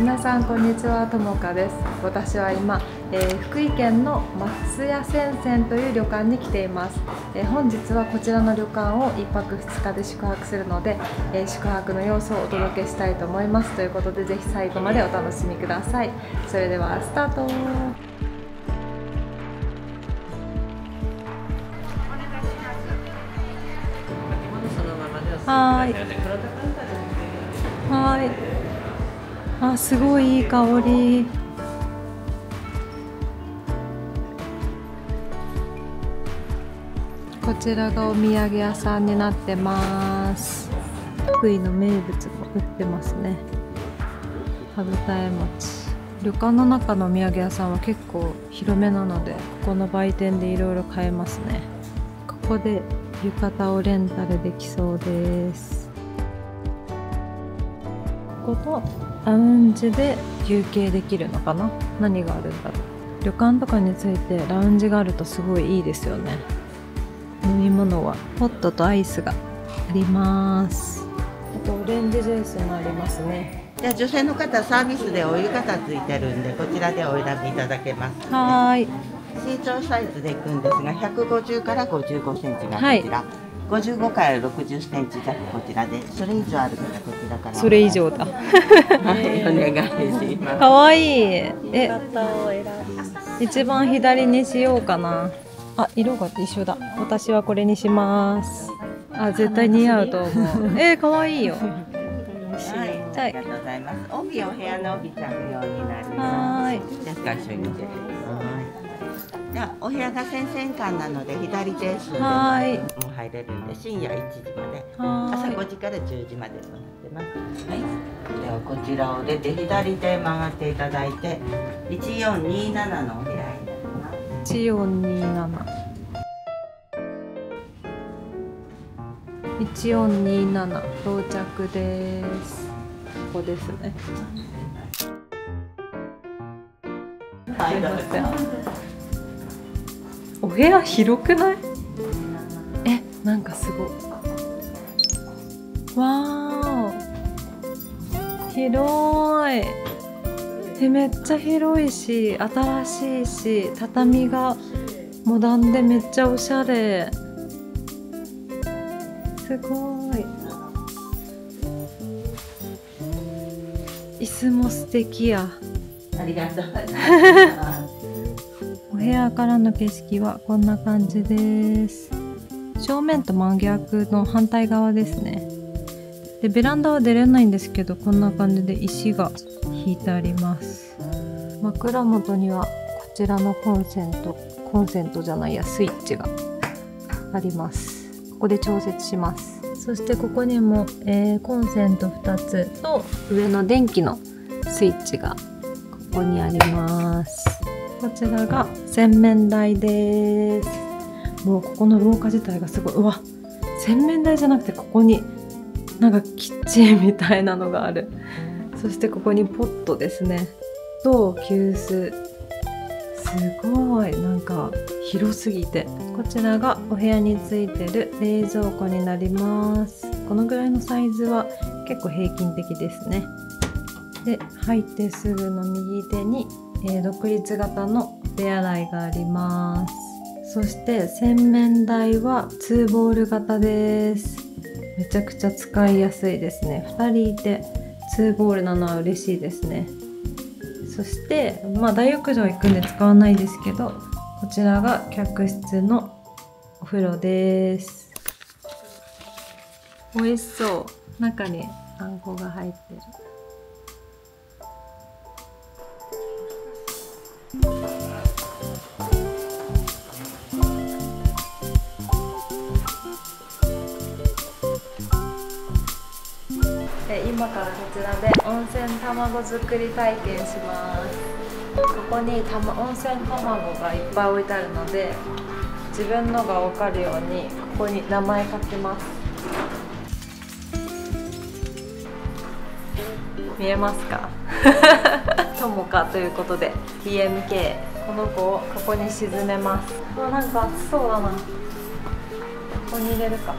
皆さんこんにちは、ともかです。私は今、福井県の松屋仙泉という旅館に来ています。本日はこちらの旅館を1泊2日で宿泊するので、宿泊の様子をお届けしたいと思います。ということでぜひ最後までお楽しみください。それではスタート。はい。はい。あ、すごいいい香り。こちらがお土産屋さんになってます。福井の名物も売ってますね。羽二重餅。旅館の中のお土産屋さんは結構広めなので、ここの売店でいろいろ買えますね。ここで浴衣をレンタルできそうです。ここのラウンジで休憩できるのかな。何があるんだろう。旅館とかについてラウンジがあるとすごいいいですよね。飲み物はホットとアイスがあります。あとオレンジジュースもありますね。 じゃあ女性の方サービスでお湯型ついてるんで、こちらでお選びいただけます、ね。 はい。 身長サイズでいくんですが、150から55センチがこちら、はい、55から60センチ弱こちらで、それ以上ある方こちらから。 それ以上だ。 はい、お願いします。 かわいい。一番左にしようかな。あ、色が一緒だ。私はこれにします。あ、絶対似合うと思う。かわいいよ。 はい、ありがとうございます。帯お部屋の帯着用になります。はい。じゃあ一緒に見てください。じゃあお部屋が先々間なので左手数でも入れるんで、深夜1時まで、朝5時から10時までとなってます。はい。ではこちらを出て左手曲がっていただいて、1427のお部屋になります。 1427。1427到着です。ここですね。はい、すいません。お部屋広くない？なんかすごい。わー、広い。めっちゃ広いし、新しいし、畳がモダンでめっちゃおしゃれ。すごい。椅子も素敵や。 ありがとうございます。 お部屋からの景色はこんな感じです。正面と真逆の反対側ですね。で、ベランダは出れないんですけど、こんな感じで石が引いてあります。枕元にはこちらのコンセントじゃないや、スイッチがあります。ここで調節します。そしてここにも、コンセント2つと上の電気のスイッチがここにあります。こちらが洗面台です。もうここの廊下自体がすごい。うわ、洗面台じゃなくてここになんかキッチンみたいなのがある。そしてここにポットですねと急須。すごいなんか広すぎて。こちらがお部屋についてる冷蔵庫になります。このぐらいのサイズは結構平均的ですね。で、入ってすぐの右手に、独立型の手洗いがあります。そして洗面台は2ボール型です。めちゃくちゃ使いやすいですね。2人いて2ボールなのは嬉しいですね。そして大浴場行くんで使わないですけど、こちらが客室のお風呂です。美味しそう。中にあんこが入ってる。今からこちらで温泉卵作り体験します。ここに温泉卵がいっぱい置いてあるので、自分のが分かるようにここに名前書きます。見えますか？ともかということで TMK、 この子をここに沈めます。なんか熱そうだな。ここに入れるか。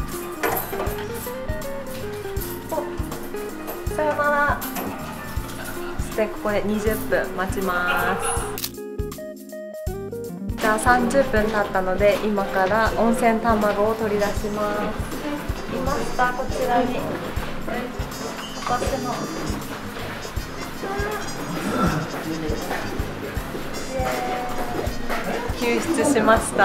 さよなら。 でここで20分待ちます。じゃあ30分経ったので今から温泉卵を取り出します。いました、こちらに私の救出しました。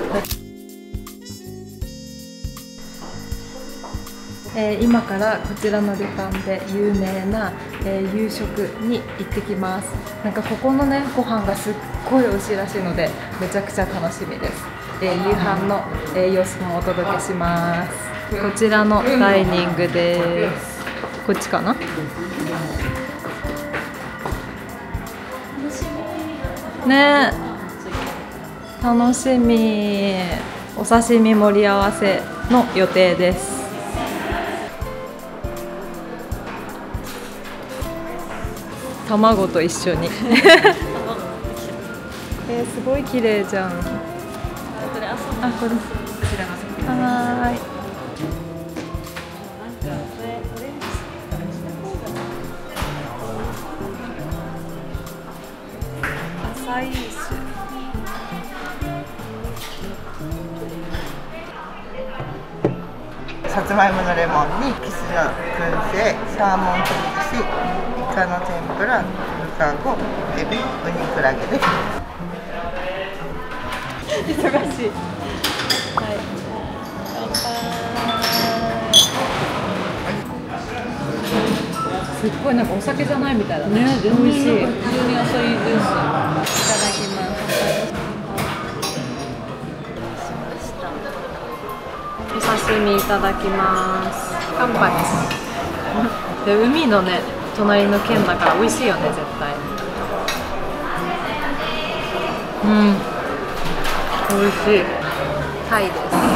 今からこちらの旅館で有名な、夕食に行ってきます。なんかここのねご飯がすっごい美味しいらしいのでめちゃくちゃ楽しみです。夕飯の、様子もお届けします。こちらのダイニングです。こっちかな。ね、楽しみ。お刺身盛り合わせの予定です。卵と一緒にすごい綺麗じゃん。あ、これはーい。アサイー酒。 さつまいものレモンにキスの燻製、サーモン風寿司、イカの天ぷら、豚子、エビ、ウニクラゲです。 忙しい。はい。乾杯。すっごいなんかお酒じゃないみたいだね。美味しい。普通に野菜です。いただきます。お刺身いただきます。乾杯です。で、海のね、隣の県だから美味しいよね、絶対。うん。美味しい。タイです。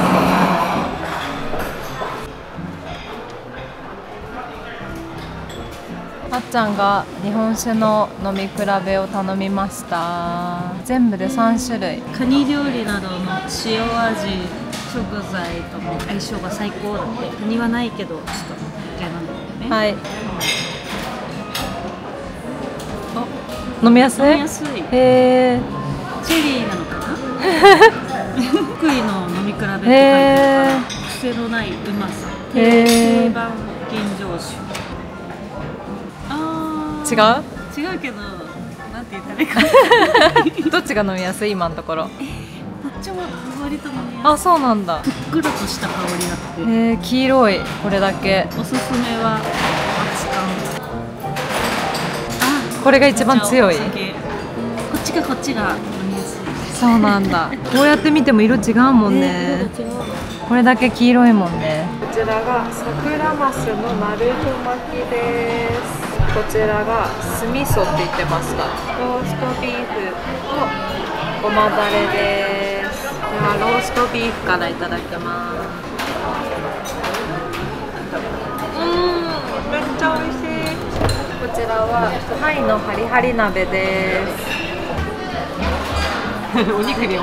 あっちゃんが日本酒の飲み比べを頼みました。全部で3種類。 カニ料理などの塩味食材とも相性が最高だって。カニはないけどちょっと嫌なんだよね。 はい。飲みやすい？ 飲みやすい。 へえ。 チェリーなのかな？福井の飲み比べって書いてあるから癖のないうまさ。定番吟醸酒。 違う？ 違うけどなんて言ったらいいか。 どっちが飲みやすい今のところ？ どっちも割と飲みやすい。 あ、そうなんだ。 ふっくらとした香りがあって。 黄色いこれだけ。 おすすめは熱燗。 これが一番強い。 こっちが飲みやすい。 そうなんだ。こうやって見ても色違うもんね。これだけ黄色いもんね。こちらが桜マスのナルト巻きです。こちらが酢味噌って言ってました。ローストビーフとごまだれです。ではローストビーフからいただきます。めっちゃ美味しい。こちらはタイのハリハリ鍋です。お肉が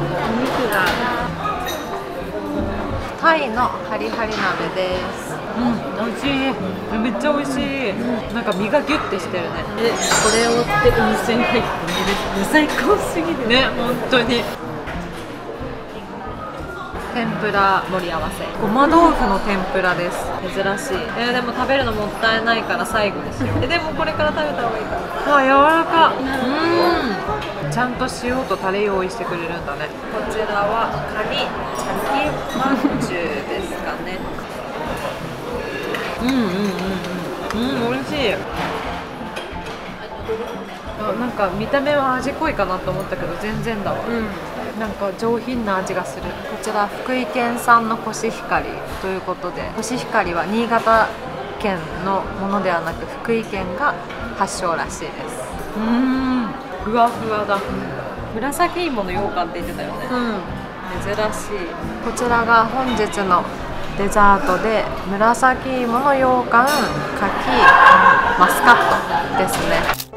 タイのハリハリ鍋です。美味しい。めっちゃ美味しい。なんか身がギュッてしてるね。 これをって温泉入って寝るって最高すぎるね、本当に。天ぷら盛り合わせ。ごま豆腐の天ぷらです。珍しい。でも食べるのもったいないから最後ですよ。でもこれから食べた方がいいかな。あ、柔らか。ちゃんと塩とタレ用意してくれるんだね。こちらはカニチャキまんじゅうですかね。美味しい。なんか見た目は味濃いかなと思ったけど全然だわ。なんか上品な味がする。こちら福井県産のコシヒカリということで、コシヒカリは新潟県のものではなく福井県が発祥らしいです。ふわふわだ。紫芋の羊羹って言ってたよね。珍しい。こちらが本日のデザートで紫芋の羊羹、柿、マスカットですね。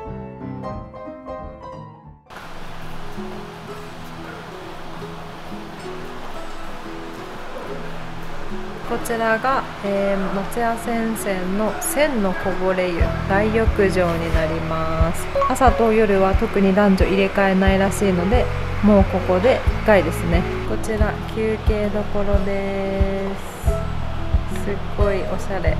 こちちらが、松屋泉泉の千のこぼれ湯大浴場になります。朝と夜は特に男女入れ替えないらしいので、もうここで1回ですね。こちら休憩どころです。すっごいおしゃれ。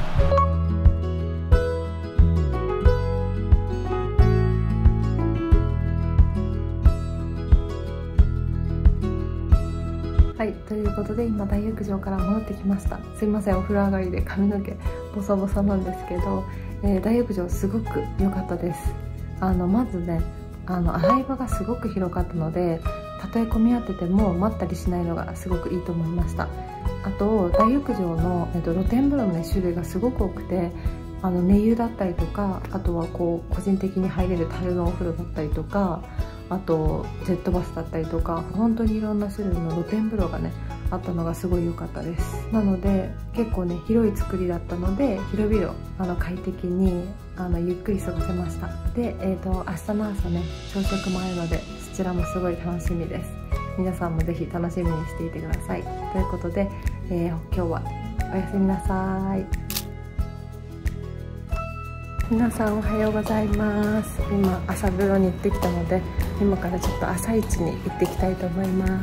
はい、ということで今大浴場から戻ってきました。すいません、お風呂上がりで髪の毛ボサボサなんですけど、大浴場すごく良かったです。まずね、洗い場がすごく広かったので、たとえ混み合ってても待ったりしないのがすごくいいと思いました。あと大浴場の、露天風呂の、ね、種類がすごく多くて、寝湯だったりとか、あとはこう個人的に入れる樽のお風呂だったりとか、あとジェットバスだったりとか、本当にいろんな種類の露天風呂がねあったのがすごい良かったです。なので結構ね広い作りだったので、広々快適にゆっくり過ごせました。で、明日の朝ね朝食もあるので、そちらもすごい楽しみです。皆さんもぜひ楽しみにしていてください。ということで、今日はおやすみなさい。皆さんおはようございます。今朝風呂に行ってきたので、今からちょっと朝一に行ってきたいと思います。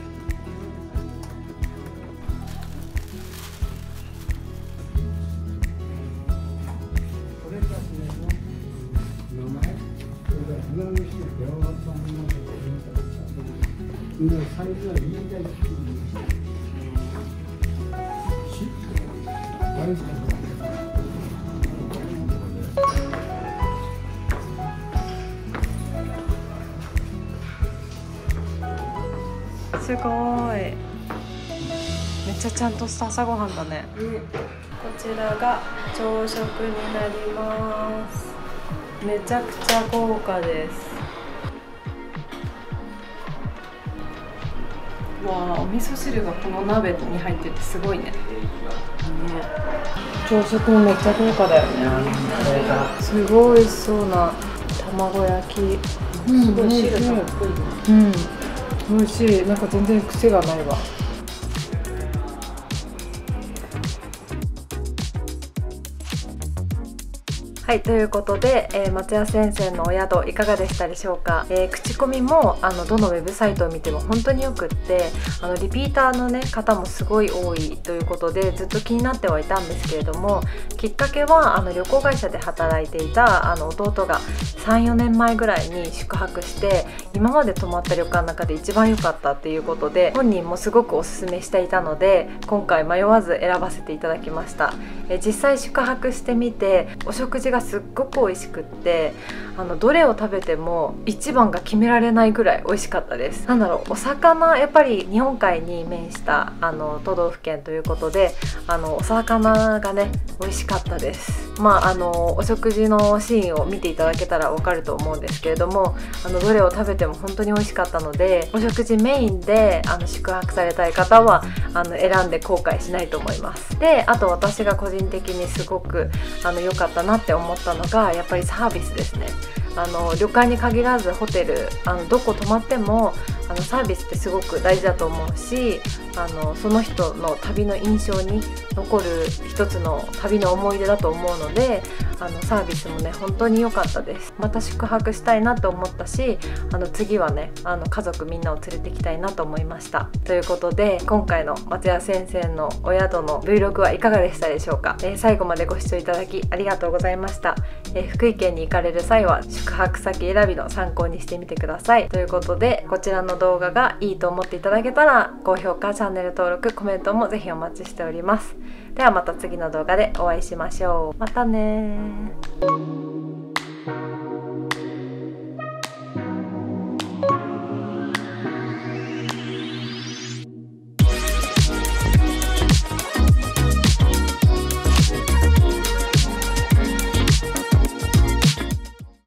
すごい、めっちゃちゃんとした朝ごはんだね。こちらが朝食になります。めちゃくちゃ豪華です。わあ、お味噌汁がこの鍋に入っててすごいね。朝食もめっちゃ豪華だよね。すごい美味しそうな卵焼き。すごい汁たっぷり。うん、美味しい。なんか全然癖がないわ。はい、ということで、松屋泉泉のお宿いかがでしたでしょうか。口コミもどのウェブサイトを見ても本当によくって、リピーターの、ね、方もすごい多いということで、ずっと気になってはいたんですけれども、きっかけは旅行会社で働いていた弟が 3,4 年前ぐらいに宿泊して、今まで泊まった旅館の中で一番良かったっていうことで、本人もすごくおすすめしていたので、今回迷わず選ばせていただきました。実際宿泊してみて、お食事がすっごく美味しくって、どれを食べても一番が決められないぐらい美味しかったです。なんだろう、お魚、やっぱり日本海に面した都道府県ということで、お魚がね美味しかったです。お食事のシーンを見ていただけたらわかると思うんですけれども、どれを食べても本当に美味しかったので、お食事メインで宿泊されたい方は選んで後悔しないと思います。で、あと私が個人的にすごく良かったなって思ったのが、やっぱりサービスですね。旅館に限らずホテルどこ泊まってもサービスってすごく大事だと思うし、その人の旅の印象に残る一つの旅の思い出だと思うので、サービスもね本当に良かったです。また宿泊したいなと思ったし、次はね家族みんなを連れてきたいなと思いました。ということで、今回の松屋泉泉のお宿の Vlog はいかがでしたでしょうか。最後までご視聴いただきありがとうございました。福井県に行かれる際は宿泊先選びの参考にしてみてください。ということで、こちらの動画がいいと思っていただけたら高評価、チャンネル登録、コメントもぜひお待ちしております。ではまた次の動画でお会いしましょう。またねー。